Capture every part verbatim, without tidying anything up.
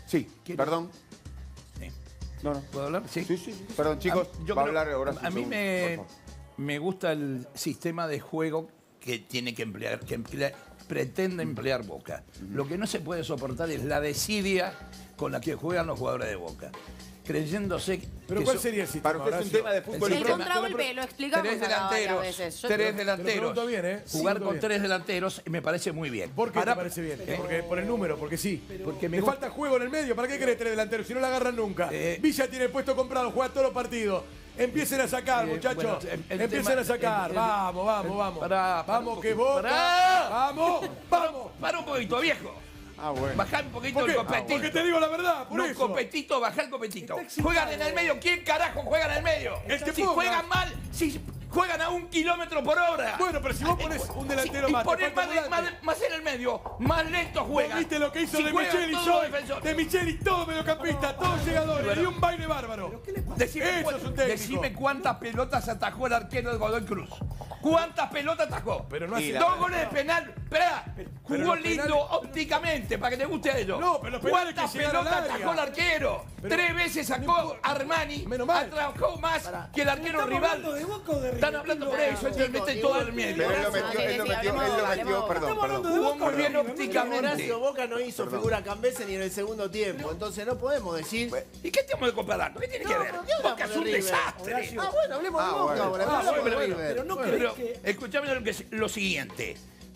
Sí, perdón. Sí. No, no. ¿Puedo hablar? Sí. Sí, sí, sí. Perdón, chicos, A, yo va a creo- hablar ahora. A mí me, me gusta el sistema de juego que tiene que emplear, que emplea, pretende emplear Boca. Lo que no se puede soportar es la desidia con la que juegan los jugadores de Boca. Creyéndose ¿Pero que cuál so- sería el sistema? Para usted es un Horacio? tema de fútbol. El El sistema- contragolpe, lo explicamos Tres acá varias delanteros, veces. Yo- tres Te lo delanteros. pregunto bien, ¿eh? Sí, Jugar pregunto con bien. tres delanteros me parece muy bien. ¿Por qué Ahora- te parece bien? Porque, por el número, porque sí. Porque me Le gusta- falta juego en el medio. ¿Para qué querés tres delanteros si no la agarran nunca? Eh, Villa tiene el puesto comprado, juega todos los partidos. Empiecen a sacar, Eh, muchachos. bueno, el- el Empiecen tema- a sacar. el- el- vamos, vamos, vamos. Pará, pará vamos, un que poquito. Boca. Pará. Vamos, vamos. Para un poquito, viejo. Ah, bueno. Bajá un poquito ¿Por el qué? copetito. Porque te digo la verdad, por no, eso. copetito, bajá el copetito. Está excitado. Juegan en el medio. ¿Quién carajo juega en el medio? El que si ponga. juegan mal, si juegan a un kilómetro por hora. Bueno, pero si vos pones un delantero Si- más, y te ponés falta más, de- volante. más, más en el medio, más lento juegan. ¿Vos viste lo que hizo Si de juegan Micheli todos hoy? los defensores. De Micheli, todo mediocampista, todos llegadores. Bueno. Y un baile bárbaro. Decime, Eso cu- es un técnico. decime cuántas pelotas atajó el arquero de Godoy Cruz. ¿Cuántas pelotas atajó? Pero no hace Dos nada. goles de penal. Esperá, jugó los lindo penales- ópticamente para que te guste a ellos. No, pero los penales ¿Cuántas que llegaron pelotas al área? atajó el arquero? Pero- Tres veces sacó no importa. Armani. Menos mal. Atajó más que el arquero ¿Estamos rival. hablando de Boca o de River? Están hablando por eso, Chicos, él mete digo, todo el medio. Pero él lo Horacio, metió, sí, él lo sí, metió, hablemos- él lo metió, hablemos- perdón, Estamos hablando perdón. de Jugó Boca muy o bien de River. ópticamente. Horacio, Boca no hizo figura Cambese ni en el segundo tiempo, entonces no podemos decir... ¿Y qué estamos comparando? ¿Qué tiene que No, ver? pero ¿qué Boca hablamos es un de River? desastre. Horacio, Ah, bueno, hablemos de Ah, Boca bueno. ahora. Ah, hablemos de bueno, River. pero no crees Pero que... escuchame lo, que, lo siguiente.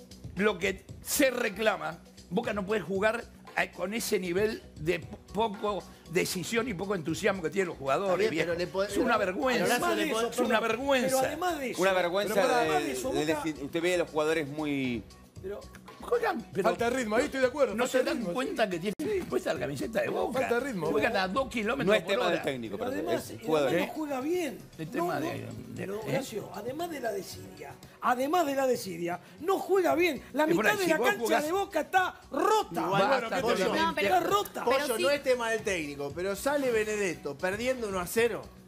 Lo que se reclama, Boca no puede jugar a- con ese nivel de po- poco decisión y poco entusiasmo que tienen los jugadores. Está bien, pero viejo. le puede- es una vergüenza. Además de le eso, puede- es una perdón, vergüenza. Pero además de eso... Una vergüenza pero de, además de eso, de Boca- defi- usted ve a los jugadores muy... pero- Juegan, pero Falta de ritmo, ahí estoy de acuerdo. no falta se de dan ritmo. cuenta que tiene puesta la camiseta de Boca. Falta de ritmo. Juegan a dos kilómetros No es por tema hora. del técnico, Pero pero además, es y jugador. además no juega bien. El No, tema no, de- de- pero ¿eh? Horacio, además de la desidia, además de la desidia, no juega bien. La Y por mitad ahí, de si la vos cancha jugás- de Boca está rota. Igual, Basta, bueno, ¿qué te Pollo. digo? No, pero- Está rota. Pollo, Pero sí- no es tema del técnico, pero sale Benedetto perdiendo uno a cero.